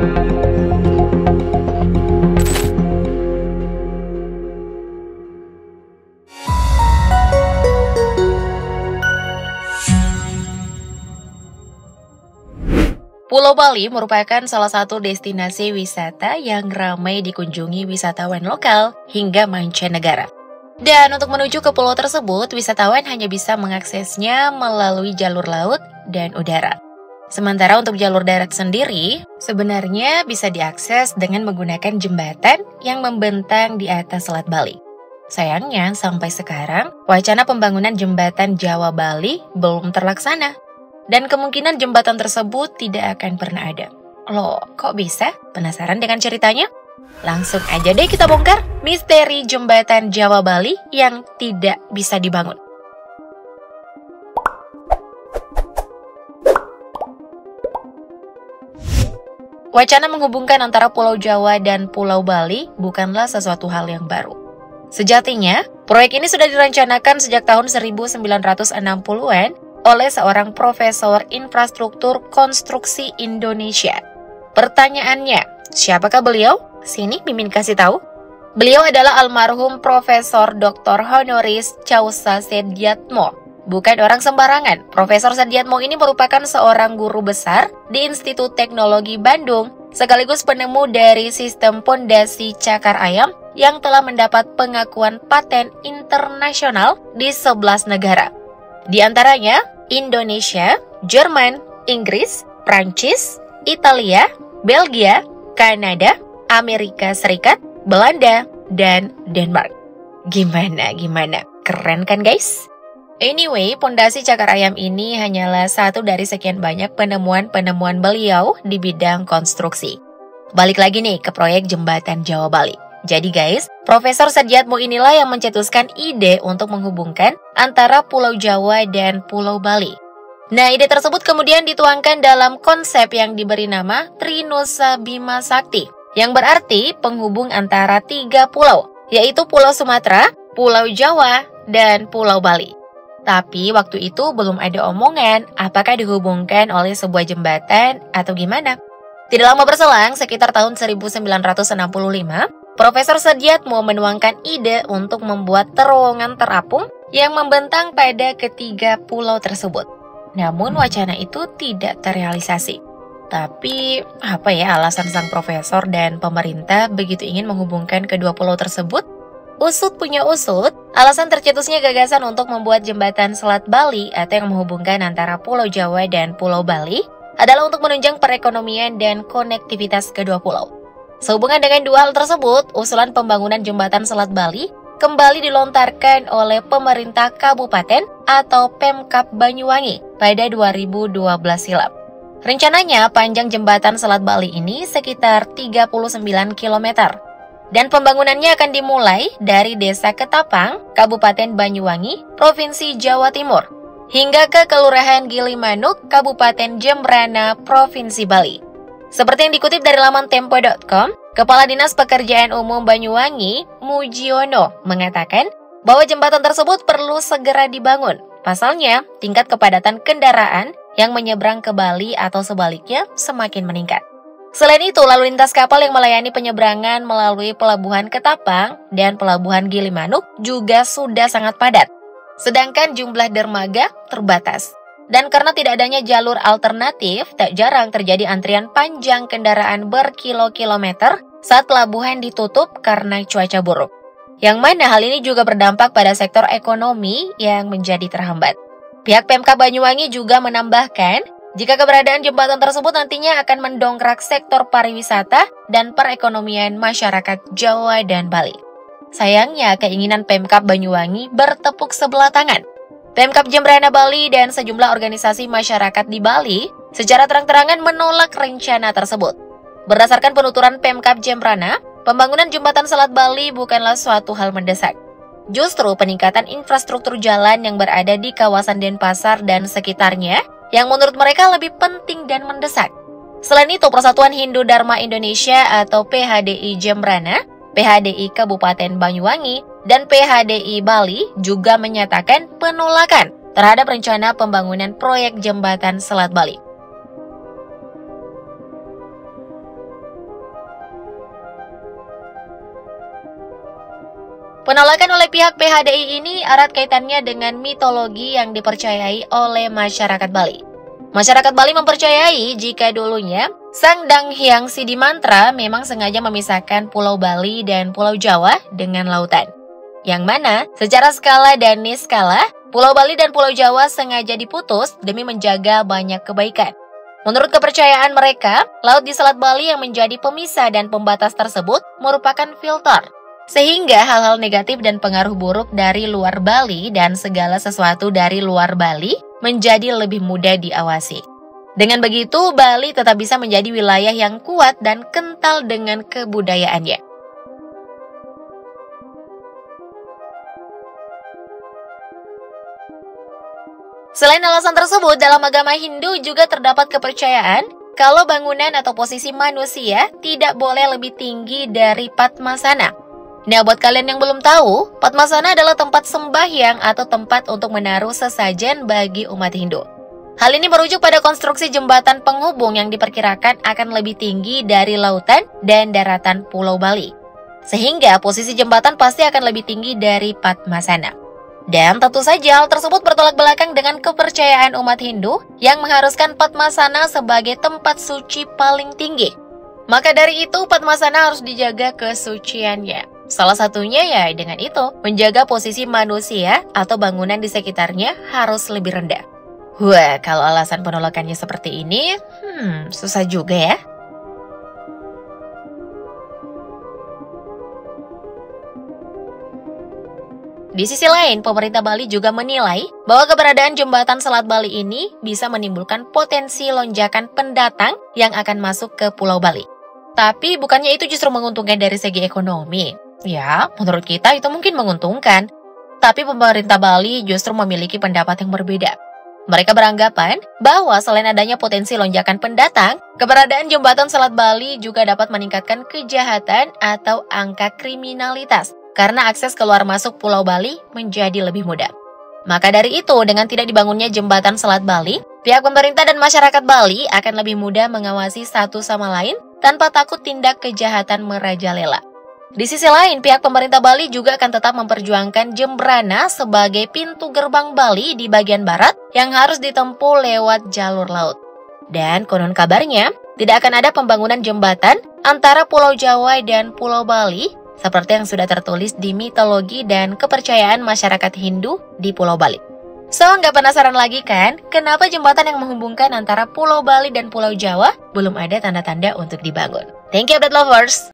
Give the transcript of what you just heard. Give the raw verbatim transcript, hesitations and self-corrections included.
Pulau Bali merupakan salah satu destinasi wisata yang ramai dikunjungi wisatawan lokal hingga mancanegara. Dan untuk menuju ke pulau tersebut, wisatawan hanya bisa mengaksesnya melalui jalur laut dan udara. Sementara untuk jalur darat sendiri, sebenarnya bisa diakses dengan menggunakan jembatan yang membentang di atas Selat Bali. Sayangnya, sampai sekarang, wacana pembangunan jembatan Jawa Bali belum terlaksana. Dan kemungkinan jembatan tersebut tidak akan pernah ada. Loh, kok bisa? Penasaran dengan ceritanya? Langsung aja deh kita bongkar misteri jembatan Jawa Bali yang tidak bisa dibangun. Wacana menghubungkan antara Pulau Jawa dan Pulau Bali bukanlah sesuatu hal yang baru. Sejatinya, proyek ini sudah direncanakan sejak tahun seribu sembilan ratus enam puluhan oleh seorang profesor infrastruktur konstruksi Indonesia. Pertanyaannya, siapakah beliau? Sini Mimin kasih tahu. Beliau adalah almarhum Profesor Doktor Honoris Causa Sediatmo. Bukan orang sembarangan. Profesor Sediatmo ini merupakan seorang guru besar di Institut Teknologi Bandung, sekaligus penemu dari sistem pondasi cakar ayam yang telah mendapat pengakuan paten internasional di sebelas negara. Di antaranya, Indonesia, Jerman, Inggris, Prancis, Italia, Belgia, Kanada, Amerika Serikat, Belanda, dan Denmark. Gimana, gimana? Keren kan guys? Anyway, pondasi cakar ayam ini hanyalah satu dari sekian banyak penemuan-penemuan beliau di bidang konstruksi. Balik lagi nih ke proyek jembatan Jawa Bali. Jadi guys, Profesor Sediatmo inilah yang mencetuskan ide untuk menghubungkan antara Pulau Jawa dan Pulau Bali. Nah, ide tersebut kemudian dituangkan dalam konsep yang diberi nama Trinusa Bima Sakti, yang berarti penghubung antara tiga pulau, yaitu Pulau Sumatera, Pulau Jawa, dan Pulau Bali. Tapi waktu itu belum ada omongan apakah dihubungkan oleh sebuah jembatan atau gimana. Tidak lama berselang, sekitar tahun seribu sembilan ratus enam puluh lima, Profesor Sediatmo menuangkan ide untuk membuat terowongan terapung yang membentang pada ketiga pulau tersebut. Namun wacana itu tidak terrealisasi. Tapi apa ya alasan sang profesor dan pemerintah begitu ingin menghubungkan kedua pulau tersebut? Usut punya usut, alasan tercetusnya gagasan untuk membuat jembatan Selat Bali atau yang menghubungkan antara Pulau Jawa dan Pulau Bali adalah untuk menunjang perekonomian dan konektivitas kedua pulau. Sehubungan dengan dua hal tersebut, usulan pembangunan jembatan Selat Bali kembali dilontarkan oleh pemerintah kabupaten atau Pemkab Banyuwangi pada dua ribu dua belas silam. Rencananya panjang jembatan Selat Bali ini sekitar tiga puluh sembilan kilometer. Dan pembangunannya akan dimulai dari Desa Ketapang, Kabupaten Banyuwangi, Provinsi Jawa Timur, hingga ke Kelurahan Gilimanuk, Kabupaten Jembrana, Provinsi Bali. Seperti yang dikutip dari laman tempo titik com, Kepala Dinas Pekerjaan Umum Banyuwangi, Mujiono, mengatakan bahwa jembatan tersebut perlu segera dibangun. Pasalnya, tingkat kepadatan kendaraan yang menyeberang ke Bali atau sebaliknya semakin meningkat. Selain itu, lalu lintas kapal yang melayani penyeberangan melalui Pelabuhan Ketapang dan Pelabuhan Gilimanuk juga sudah sangat padat. Sedangkan jumlah dermaga terbatas. Dan karena tidak adanya jalur alternatif, tak jarang terjadi antrian panjang kendaraan berkilo-kilometer saat pelabuhan ditutup karena cuaca buruk. Yang mana hal ini juga berdampak pada sektor ekonomi yang menjadi terhambat. Pihak Pemkab Banyuwangi juga menambahkan, jika keberadaan jembatan tersebut nantinya akan mendongkrak sektor pariwisata dan perekonomian masyarakat Jawa dan Bali. Sayangnya, keinginan Pemkab Banyuwangi bertepuk sebelah tangan. Pemkab Jembrana Bali dan sejumlah organisasi masyarakat di Bali secara terang-terangan menolak rencana tersebut. Berdasarkan penuturan Pemkab Jembrana, pembangunan jembatan Selat Bali bukanlah suatu hal mendesak. Justru peningkatan infrastruktur jalan yang berada di kawasan Denpasar dan sekitarnya yang menurut mereka lebih penting dan mendesak. Selain itu, Persatuan Hindu Dharma Indonesia atau P H D I Jembrana, P H D I Kabupaten Banyuwangi, dan P H D I Bali juga menyatakan penolakan terhadap rencana pembangunan proyek jembatan Selat Bali. Penolakan oleh pihak P H D I ini erat kaitannya dengan mitologi yang dipercayai oleh masyarakat Bali. Masyarakat Bali mempercayai jika dulunya Sang Dang Hyang Sidimantra memang sengaja memisahkan Pulau Bali dan Pulau Jawa dengan lautan. Yang mana secara skala dan niskala, Pulau Bali dan Pulau Jawa sengaja diputus demi menjaga banyak kebaikan. Menurut kepercayaan mereka, laut di Selat Bali yang menjadi pemisah dan pembatas tersebut merupakan filter. Sehingga hal-hal negatif dan pengaruh buruk dari luar Bali dan segala sesuatu dari luar Bali menjadi lebih mudah diawasi. Dengan begitu, Bali tetap bisa menjadi wilayah yang kuat dan kental dengan kebudayaannya. Selain alasan tersebut, dalam agama Hindu juga terdapat kepercayaan kalau bangunan atau posisi manusia tidak boleh lebih tinggi dari Padmasana. Nah, buat kalian yang belum tahu, Padmasana adalah tempat sembahyang atau tempat untuk menaruh sesajen bagi umat Hindu. Hal ini merujuk pada konstruksi jembatan penghubung yang diperkirakan akan lebih tinggi dari lautan dan daratan Pulau Bali. Sehingga posisi jembatan pasti akan lebih tinggi dari Padmasana. Dan tentu saja hal tersebut bertolak belakang dengan kepercayaan umat Hindu yang mengharuskan Padmasana sebagai tempat suci paling tinggi. Maka dari itu Padmasana harus dijaga kesuciannya. Salah satunya ya dengan itu, menjaga posisi manusia atau bangunan di sekitarnya harus lebih rendah. Wah, kalau alasan penolakannya seperti ini, hmm, susah juga ya. Di sisi lain, pemerintah Bali juga menilai bahwa keberadaan jembatan Selat Bali ini bisa menimbulkan potensi lonjakan pendatang yang akan masuk ke Pulau Bali. Tapi bukannya itu justru menguntungkan dari segi ekonomi? Ya, menurut kita itu mungkin menguntungkan. Tapi pemerintah Bali justru memiliki pendapat yang berbeda. Mereka beranggapan bahwa selain adanya potensi lonjakan pendatang, keberadaan jembatan Selat Bali juga dapat meningkatkan kejahatan atau angka kriminalitas karena akses keluar masuk Pulau Bali menjadi lebih mudah. Maka dari itu, dengan tidak dibangunnya jembatan Selat Bali, pihak pemerintah dan masyarakat Bali akan lebih mudah mengawasi satu sama lain tanpa takut tindak kejahatan merajalela. Di sisi lain, pihak pemerintah Bali juga akan tetap memperjuangkan Jembrana sebagai pintu gerbang Bali di bagian barat yang harus ditempuh lewat jalur laut. Dan konon kabarnya, tidak akan ada pembangunan jembatan antara Pulau Jawa dan Pulau Bali seperti yang sudah tertulis di mitologi dan kepercayaan masyarakat Hindu di Pulau Bali. So, nggak penasaran lagi kan, kenapa jembatan yang menghubungkan antara Pulau Bali dan Pulau Jawa belum ada tanda-tanda untuk dibangun? Thank you, update lovers!